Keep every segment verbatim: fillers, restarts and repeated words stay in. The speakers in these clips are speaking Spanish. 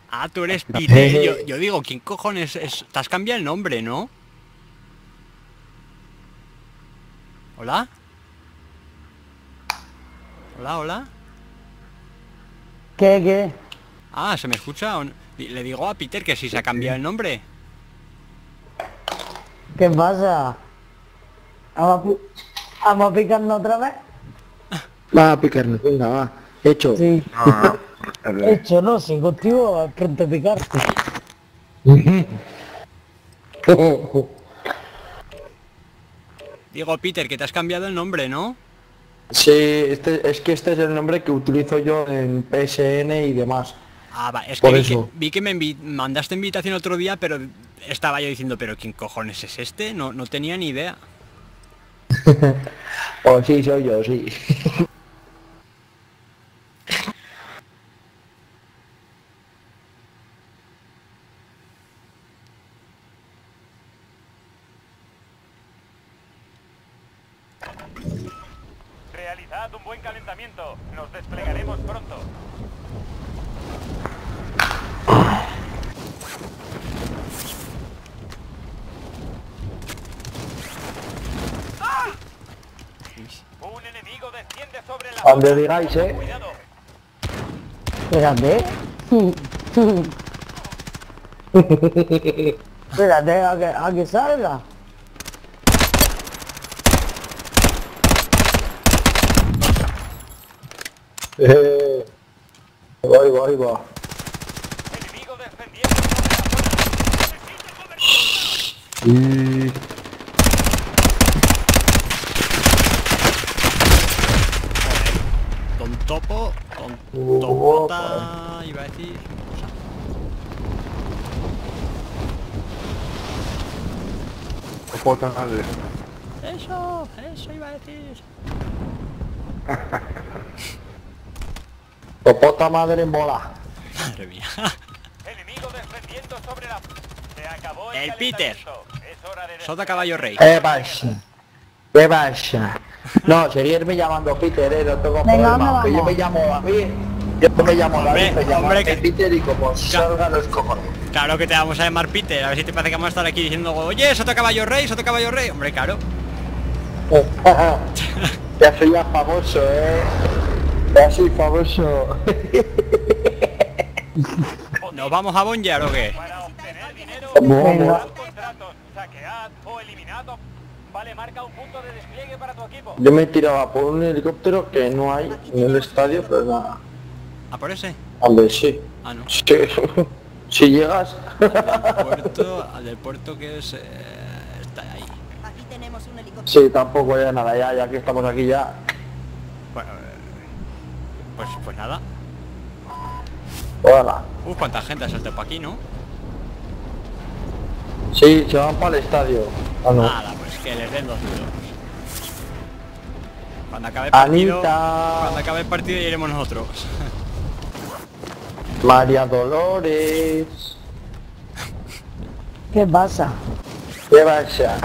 Ah, tú eres Peter. Yo, yo digo, ¿quién cojones es? Te has cambiado el nombre, ¿no? ¿Hola? ¿Hola, hola? ¿Qué, qué? Ah, ¿se me escucha? ¿O no? Le digo a Peter que si se ha cambiado el nombre. ¿Qué pasa? ¿Vamos a, pi- vamos a picarnos otra vez? Va a picarnos, venga, va. Hecho. Sí. No, no. Hecho, no, sí, contigo es pronto a picarte. Digo, Peter, que te has cambiado el nombre, ¿no? Sí, este, es que este es el nombre que utilizo yo en P S N y demás. Ah, va, es que Por vi que, eso. vi que me envi- mandaste invitación otro día, pero estaba yo diciendo, ¿pero quién cojones es este? No, no tenía ni idea. Oh, sí, soy yo, sí. Realizad un buen calentamiento. Nos desplegaremos pronto. Un enemigo desciende sobre la Donde zona. digáis, eh. Cuidado. Espérate. Espérate a que, a que salga. Eh, voy, voy, voy. Enemigo descendiendo sobre la zona. Y... Don Topo, Don Uh, Topota, iba a decir... Puta madre. Eso, eso iba a decir... Popota madre en bola. Madre mía. Enemigo descendiendo sobre la... Se acabó el, El Peter. calentamiento. Es hora de Sota Caballo Rey. ¿Qué pasa? ¿Qué pasa? No, seguirme llamando Peter, eh, no tengo Venga, problema. ¿dónde Aunque yo vamos? me llamo David, yo me llamo Hombre, David, me llamo hombre, que- Peter y como salga los cojones. Claro que te vamos a llamar Peter, a ver si te parece que vamos a estar aquí diciendo, oye, Sota Caballo Rey, Sota Caballo Rey. Hombre, claro. Ya soy ya famoso, eh. Ya soy famoso. ¿Nos vamos a bonjear o qué? Para obtener dinero, Venga. firmad contratos, saquead o eliminad. Vale, marca un punto de despliegue para tu equipo. Yo me tiraba por un helicóptero que no hay en el estadio, pero nada. ¿A por ese? Hombre, sí. Ah, no. Sí. Si llegas. Puerto, al del puerto que es... eh, está ahí. Aquí tenemos un helicóptero. Sí, tampoco ya nada, ya, ya que estamos aquí ya. Bueno, eh, pues, pues nada. Hola. Uf, cuánta gente ha saltado para aquí, ¿no? Sí, se van para el estadio. Ah, no. Nada, pues que les den dos duros. Cuando acabe el partido... Anita. Cuando acabe el partido ya iremos nosotros. María Dolores. ¿Qué pasa? ¿Qué pasa?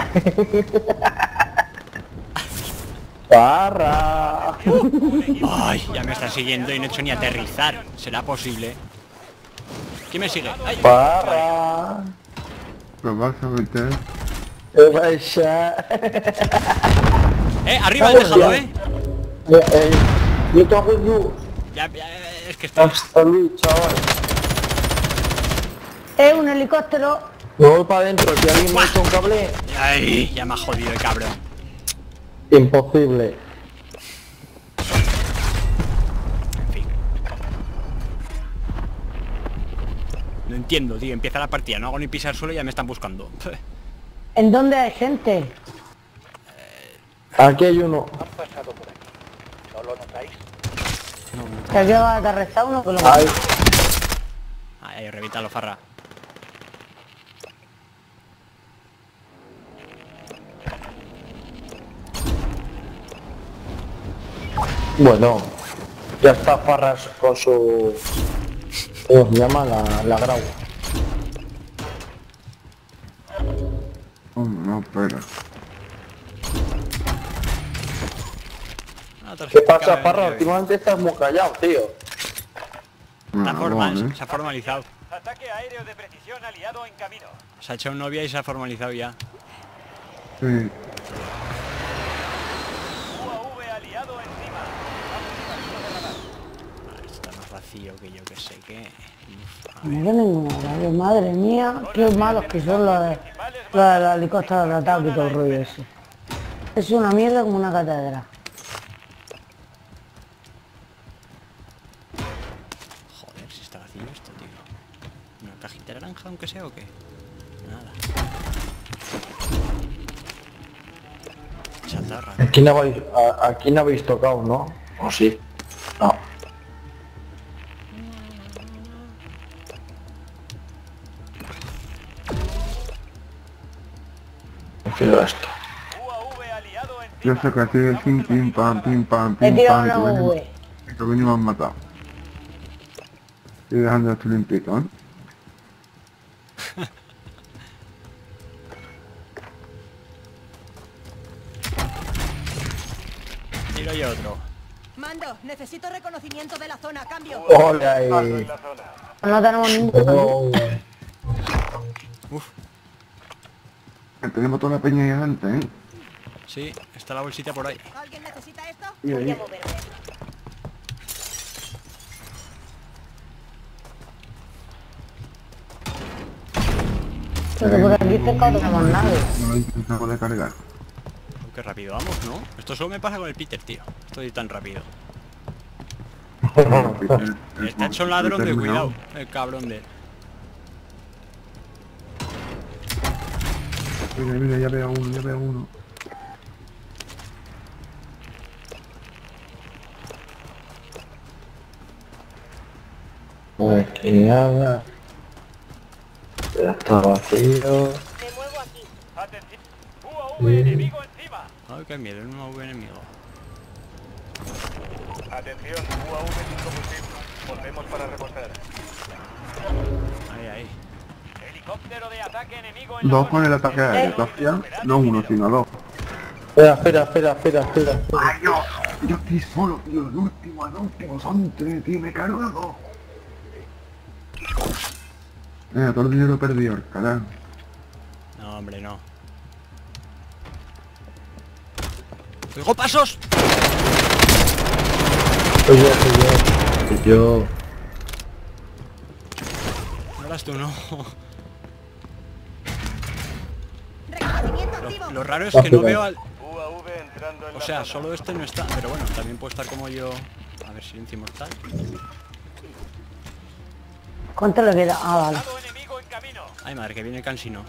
Parra. Ay, ya me está siguiendo y no he hecho ni aterrizar. ¿Será posible? ¿Quién me sigue? Ay, Parra. Lo vas a meter. ¿Qué pasa? eh, arriba, déjalo, eh. Eh, eh, yo te hago yo. Ya, ya, es que estoy... Hasta luego, chaval. Es un helicóptero. Me voy para adentro, si alguien me echa un cable. Ay, ya me ha jodido el cabrón. Imposible. En fin. No entiendo, tío. Empieza la partida, no hago ni pisar suelo y ya me están buscando. ¿En dónde hay gente? Aquí hay uno. Que aquí va a aterrizar uno que lo Ay, Ay, ay, revítalo, farra. bueno. Ya está Farras con su... ¿Cómo se llama? La, la grau. Oh, no, espera. Una tarjeta ¿Qué pasa, de Farra? cambio. Últimamente estás muy callado, tío. Está formal, bueno, ¿eh? se ha formalizado. Ataque aéreo de precisión aliado en camino. Se ha hecho novia y se ha formalizado ya. Sí. U A V aliado encima. Vale, está más vacío que yo que sé que... Uf, a ver. No tengo ninguna rabia, madre mía, qué malos que son los de los de los helicópteros de ataque y todo el rollo ese. Es una mierda como una catedral. Joder, si está vacío esto, tío. ¿Una cajita naranja aunque sea o qué? Nada. Chatarra. Aquí no habéis, a- aquí no habéis tocado, ¿no? ¿O sí? No. Prefiero esto. U A V aliado Yo encima. sé que así de pim, pim, pam, pim, pam, He pim, tirado pam, y una que venimos- V. y que venimos han matado. Estoy dejando esto limpito, ¿eh? Tiro yo otro. Mando, necesito reconocimiento de la zona. Cambio. Hola, En eh. la zona. No tenemos ningún... Oh, Uf, Que tenemos toda la peña ahí adelante, ¿eh? sí, está la bolsita por ahí. ¿Alguien necesita esto? Y Voy ahí. a moverme. Pero por aquí cerca no tenemos nadie. No lo intentamos de cargar. Oh, qué rápido vamos, ¿no? Esto solo me pasa con el Peter, tío. Estoy tan rápido. Está hecho un ladrón de cuidado, el cabrón de... Mira, mira, ya veo uno, ya veo uno. aquí nada. Ya está vacío. Me muevo aquí. Atención. U A V enemigo encima. Ay, qué miedo, un nuevo enemigo. Atención. U A V sin combustible. Volvemos para repostar. Ahí, ahí. Helicóptero de ataque enemigo en la Dos zona. con el ataque aéreo, hostia. No uno, sino dos. Espera, espera, espera, espera, espera. espera. ¡Ay, yo! Yo estoy solo, tío. El último, el último. Son tres, tío. Me he cargado. Eh, todo el dinero perdido, carajo. No, hombre, no. ¡Oigo pasos! Soy yo, soy yo. Soy yo. No eras tú, no. Reconocimiento activo. Lo, lo raro es que no veo al... U A V entrando en O la sea, zona. solo este no está, pero bueno, también puede estar como yo. A ver, silencio mortal. ¿Cuánto le queda? Ah, vale. Lado enemigo en camino. Ay, madre, que viene el cansino.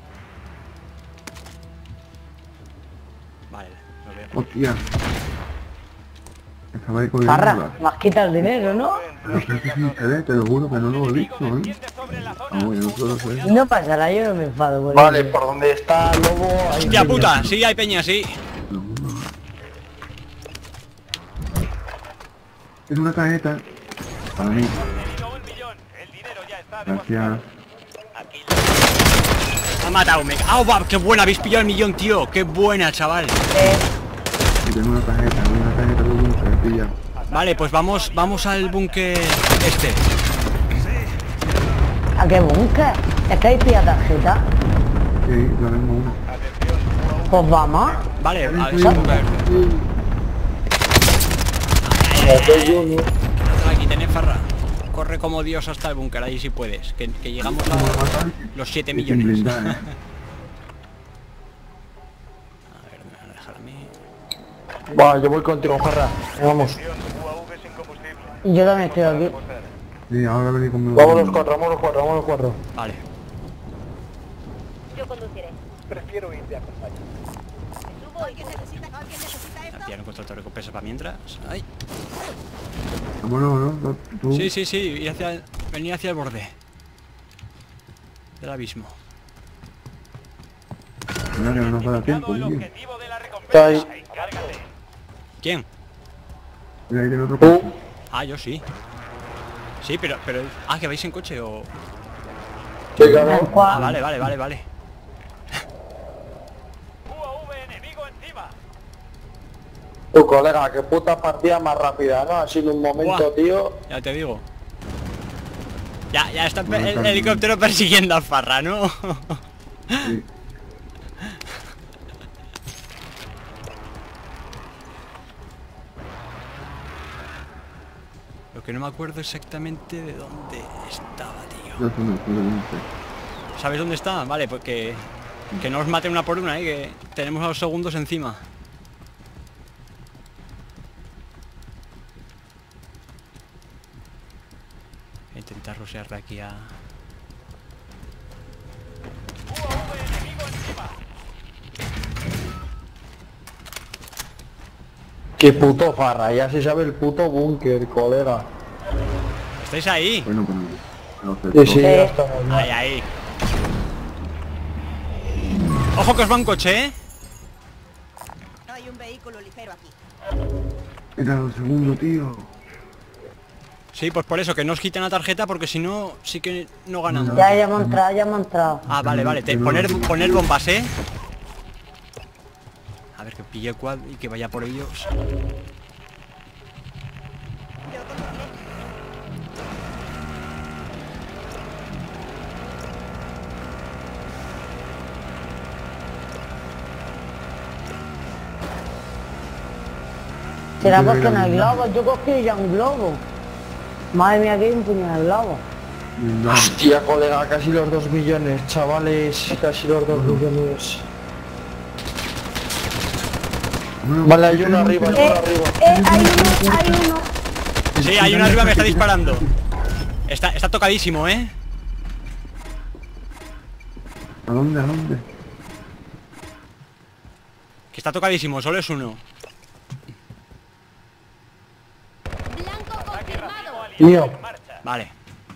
Vale, lo veo. Hostia. Estaba ahí corriendo. Parra, la- más quita el dinero, ¿no? No sé si se ve, te lo juro que no lo he visto, ¿eh? Desciende sobre la zona. Ah, bueno, no lo sé. No pasará, yo no me enfado por Vale, ello. por donde está el lobo. Ahí ¡Hostia puta! Sí, hay peña, sí. Es una tarjeta. Para mí. Pedido un millón. El dinero ya está depositado. Gracias. Ha matado, me... ¡Ah, va! ¡Qué buena! Habéis pillado el millón, tío. ¡Qué buena, chaval! Y tengo una tarjeta, una tarjeta de un que pilla. Vale, pues vamos, vamos al búnker este. ¿A qué búnker? Es que hay pilla tarjeta. Sí, yo tengo una. Pues vamos. Vale, a ver, ese búnker. Aquí tenés farra. Corre como Dios hasta el búnker, ahí si puedes. Que, que llegamos a los siete Sin millones. blindar, A ¿eh? ver, me van a dejar a mí. Va, yo voy contigo, Jarra. Vamos. U A V sin combustible. Y yo también estoy aquí. Sí, ahora vení conmigo. Vamos los cuatro, vamos los cuatro, vamos los cuatro. Vale. Yo conduciré. Prefiero ir de acompañante. Subo. ¿Alguien necesita, ¿alguien necesita Ya esto? pillaron contra recompensa para mientras. Ay. Vámonos, ¿no? Tú. Sí, sí, sí, ir hacia el... venir hacia el borde del abismo. Mira que no nos da tiempo, El tío. objetivo de la Está ahí. recompensa. Encárgate. ¿Quién? Mira ahí tiene otro Tú. coche. Ah, yo sí. Sí, pero, pero... Ah, ¿que vais en coche o...? Sí, claro. Ah, vale, vale, vale, vale. U A V enemigo encima. Tu colega, qué puta partida más rápida, ¿no? Ha sido un momento, Buah. tío. Ya te digo. Ya, ya está Bueno, el, claro. helicóptero persiguiendo al Farra, ¿no? Sí. Lo que no me acuerdo exactamente de dónde estaba, tío. No sé, no sé, no sé. ¿Sabes dónde está? Vale, pues que, que no os maten una por una, ¿eh? Que tenemos a los segundos encima. Voy a intentar rushear de aquí a... U A V enemigo encima. Qué puto farra, ya se sabe el puto búnker, colega. ¿Estáis ahí? Bueno, pues no sé. Sí, sí, ya estamos. Ahí, ahí. Ojo que os va un coche, ¿eh? Hay un vehículo ligero aquí. Era un segundo, tío. Sí, pues por eso, que no os quiten la tarjeta porque si no, sí que no ganamos. Ya, ya hemos entrado, ya hemos entrado. Ah, vale, vale. Te- poner, poner bombas, ¿eh? A ver, que pille quad y que vaya por ellos. Yo conduciré. Será porque no hay globo, yo cogí ya un globo. Madre mía, que hay un puñado de globo. No, Hostia, colega, casi los dos millones, chavales, casi los dos millones. no, Vale, hay uno arriba, hay Eh, uno arriba. eh, hay uno, hay uno. Sí, hay uno arriba que me está disparando. Está, está tocadísimo, ¿eh? ¿A dónde? ¿A dónde? Que está tocadísimo, solo es uno. Blanco confirmado. Tío, En marcha. Vale.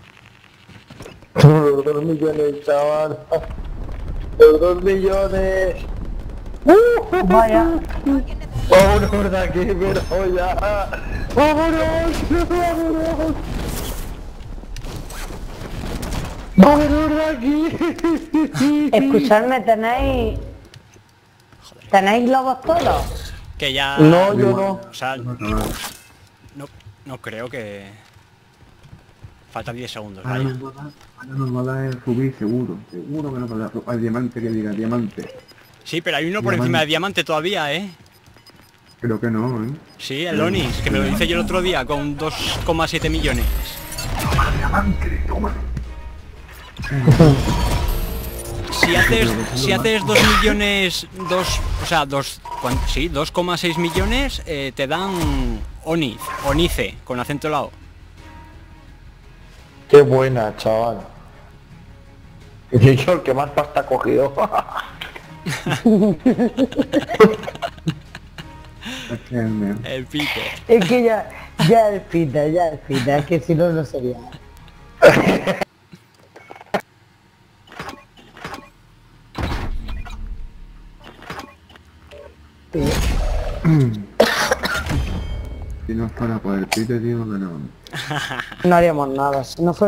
los dos millones, chaval. Los dos millones. Uh, Vaya. vámonos de aquí, pero ya. Vámonos, vámonos. Vámonos de aquí. Escuchadme, tenéis... ¿Tenéis globos todos? Que ya... No, yo no. O sea, No, no, no. no, no creo que... Faltan diez segundos, Ahora vaya. nos va a dar- ahora nos va a dar el subir seguro. Seguro que nos va a dar al diamante, que diga diamante. Sí, pero hay uno por Diamante. encima de diamante todavía, ¿eh? Creo que no, ¿eh? Sí, el Onis, que me lo hice yo el otro día con dos coma siete millones. Diamante, toma. Si haces, si haces dos millones, dos, o sea, dos, ¿cuán- sí, dos coma seis millones, eh, te dan Oniz, Onice, con acento lao. Qué buena, chaval. Y yo el que más pasta ha cogido. Es que me... El Peter. Es que ya, ya es pita, ya es pita, es que si no, no sería. Si no fuera por el pite, tío, que no. No haríamos nada, si no fuera